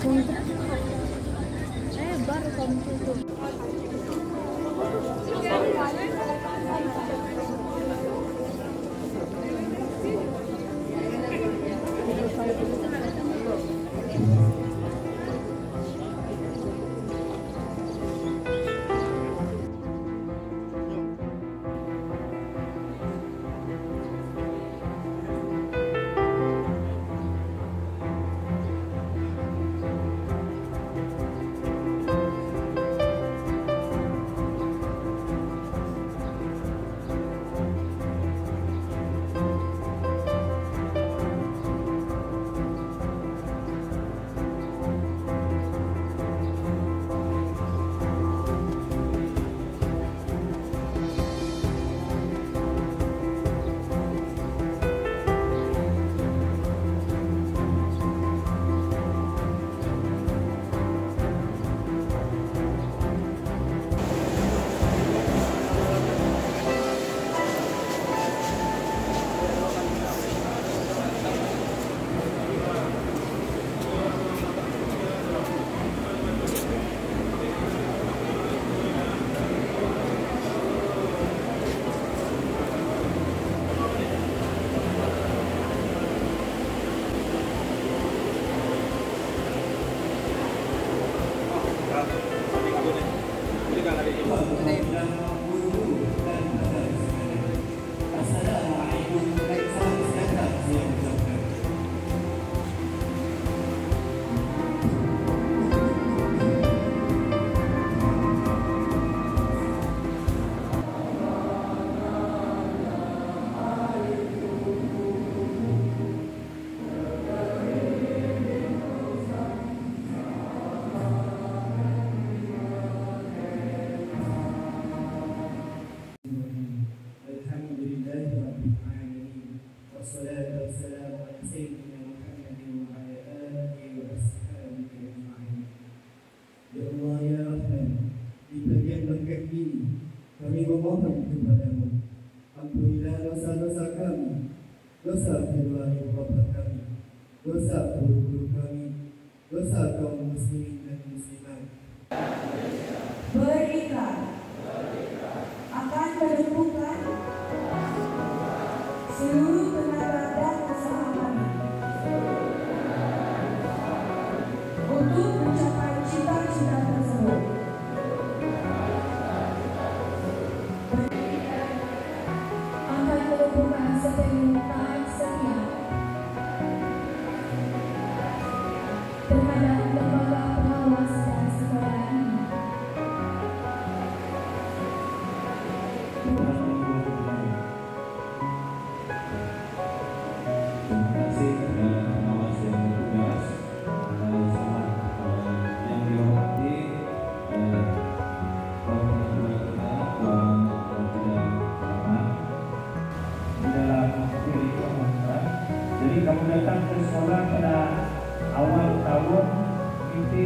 baru kamu tutup. Kami memohon kepadamu, ampunilah dosa-dosa kami, dosa kedua ibu bapa kami, dosa guru-guru kami, dosa kaum muslimin dan muslimat. Berikan akan menumbuhkan seluruh tenaga dan usaha kami untuk mencapai cita-cita tersebut. Akan menumbuhkan sepenuh taat setia terhadap lembaga pengawas dan sekolah ini. Jadi kamu datang ke sekolah pada awal tahun ini,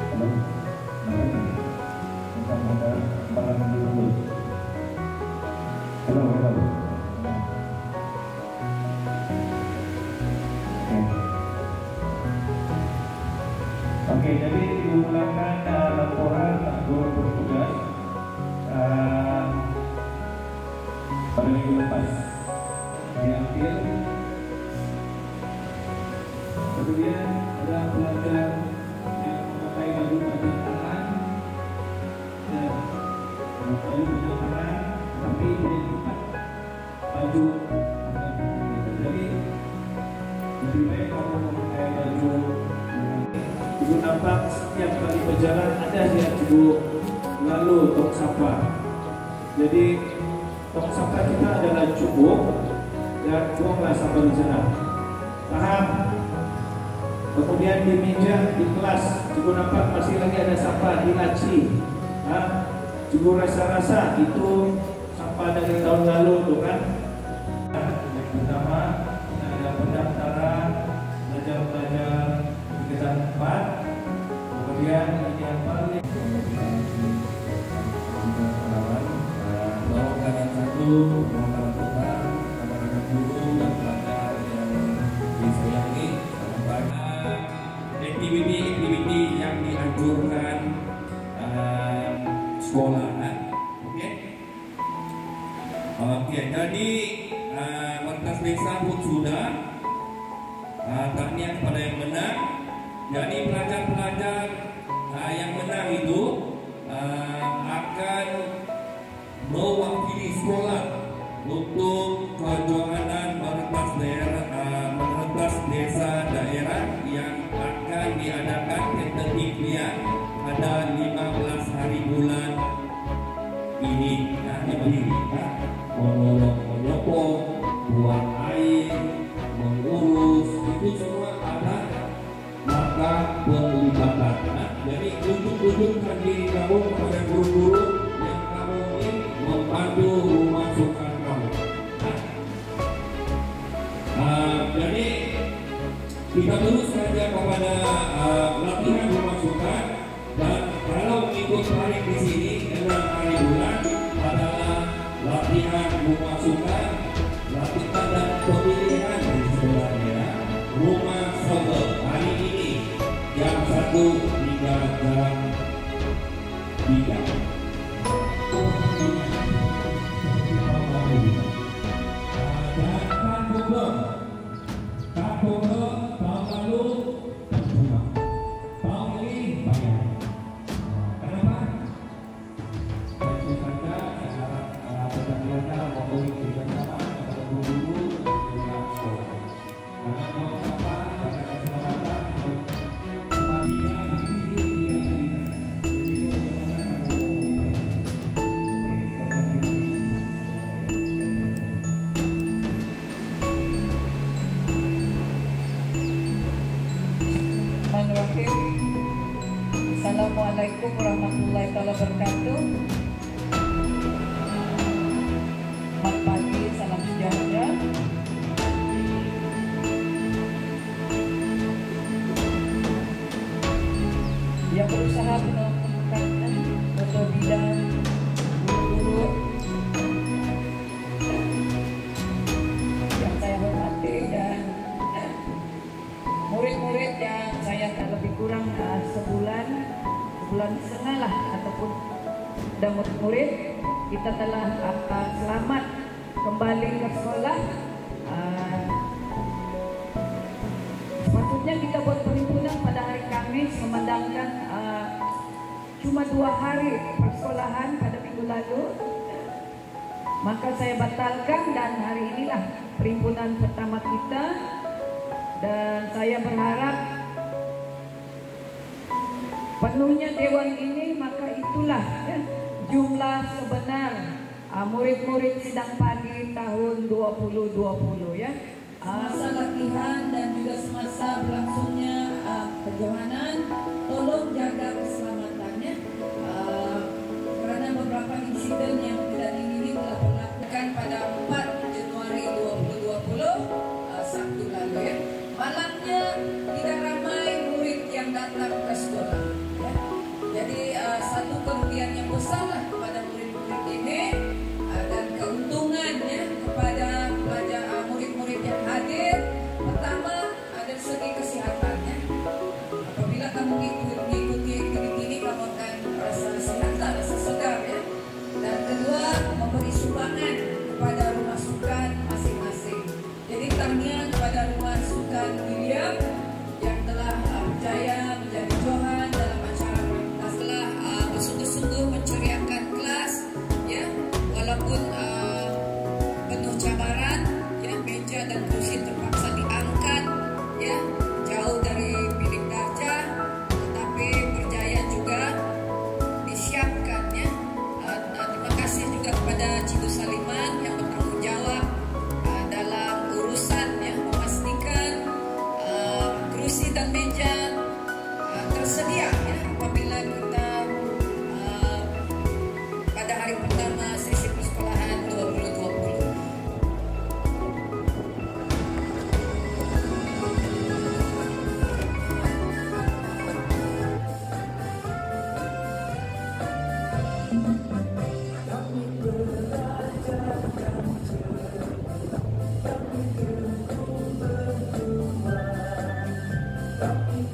mudah-mudahan barang dulu. Halo. Oke, jadi dimulakan laporan guru bertugas pada minggu lepas diambil. Kemudian ada pelajar yang memakai baju tangan dan baju tangan, tapi tidak cepat baju. Jadi lebih baik kamu memakai baju. Ibu nampak setiap kali berjalan ada lihat ibu lalu tong sampah. Jadi tong sampah kita adalah cukup dan buanglah sampah di sana. Paham? Kemudian di meja di kelas, Cikgu nampak masih lagi ada sampah di laci. Cikgu rasa-rasa itu sampah dari tahun lalu tuh kan. Yang pertama ada pendaftaran belajar tingkatan 4. Kemudian ini yang paling bahwa kalian satu, bahwa kalian Tuhan, anak-anak guru dan pelajar yang disayangi. Aktiviti menganjurkan sekolah. Oke, jadi Markas Desa pun sudah tahniah kepada yang menang. Jadi pelajar-pelajar yang menang itu akan mewakili sekolah untuk kejuaraan Markas Desa daerah yang akan diadakan tentatifnya pada 15 hari bulan ini. Nah, ini menyokong, buang air, mengurus, itu semua ada maka pelibatan. Jadi tunjukkan diri kamu kepada guru-guru yang kamu ini membantu rumah sukan kamu. Jadi kita terus saja kepada latihan rumah sukan, dan kalau ikut hari di sini dengan hari bulan adalah latihan rumah sukan, latihan dan pemilihan sebenarnya rumah sebel hari ini jam 1 hingga jam 3. Dan tahun lalu cuma, tahun ini bayar. Kenapa? Tentu saja pertaniannya maupun bersama antara guru dengan sekolah. Karena mau apa? Karena keselamatan Assalamualaikum warahmatullahi wabarakatuh. Selamat pagi, salam sejahtera. Yang berusaha menemukan otodidak, guru-guru yang saya hormati, dan murid-murid yang saya tak lebih kurang sebulan setengah lah, ataupun dan murid kita telah selamat kembali ke sekolah. Sepatutnya kita buat perhimpunan pada hari Kamis, memandangkan cuma 2 hari persekolahan pada minggu lalu, maka saya batalkan, dan hari inilah perhimpunan pertama kita. Dan saya berharap penuhnya dewan ini, maka itulah ya, jumlah sebenar murid-murid sidang pagi tahun 2020 ya. Semasa latihan dan juga semasa berlangsungnya perjalanan, tolong jaga keselamatannya, karena beberapa insiden yang tidak diingini telah dilakukan pada 4 Januari 2020 Sabtu lalu ya. Malamnya tidak ramai murid yang datang ke sekolah ya. Jadi satu kerugian yang besar lah kepada murid-murid ini, dan keuntungannya kepada pelajar murid-murid yang hadir. Pertama, ada segi kesehatannya. Apabila kamu mengikuti aktiviti ini, kamu akan rasa sehat, rasa segar ya. Dan kedua, memberi sumbangan kepada rumah sukan masing-masing. Jadi tahniah kepada rumah sukan William yang telah berjaya menjadi johan dalam acara setelah bersungguh-sungguh menceriakan kelas ya, walaupun penuh cabaran ya, meja dan kursi terpaksa diangkat ya, jauh dari bilik darjah, tetapi berjaya juga disiapkan ya. Terima kasih juga kepada Cidu Saliman yang bertanggung jawab dalam urusan ya, memastikan kursi dan meja tersedia ya, apabila kita pada hari pertama sesi persekolahan 2020. Tapi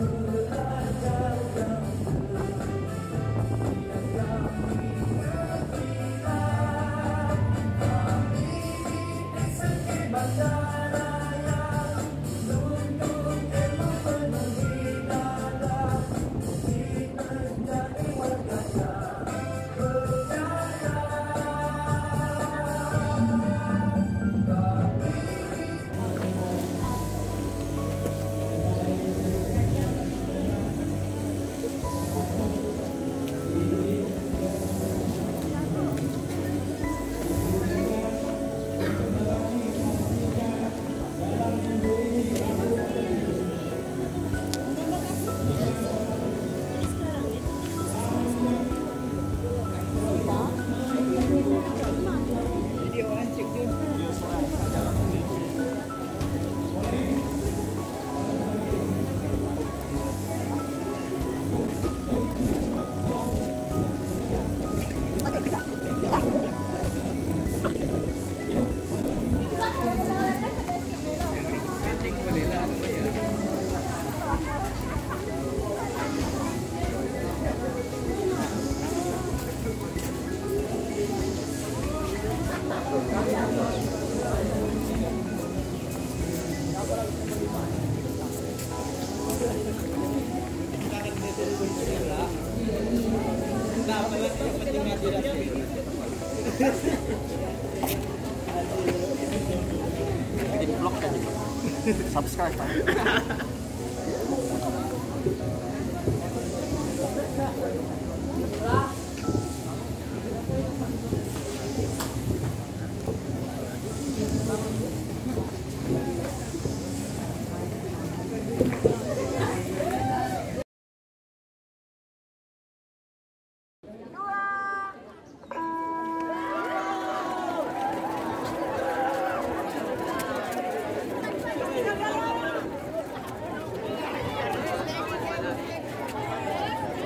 Jadi vlog kan. Subscribe.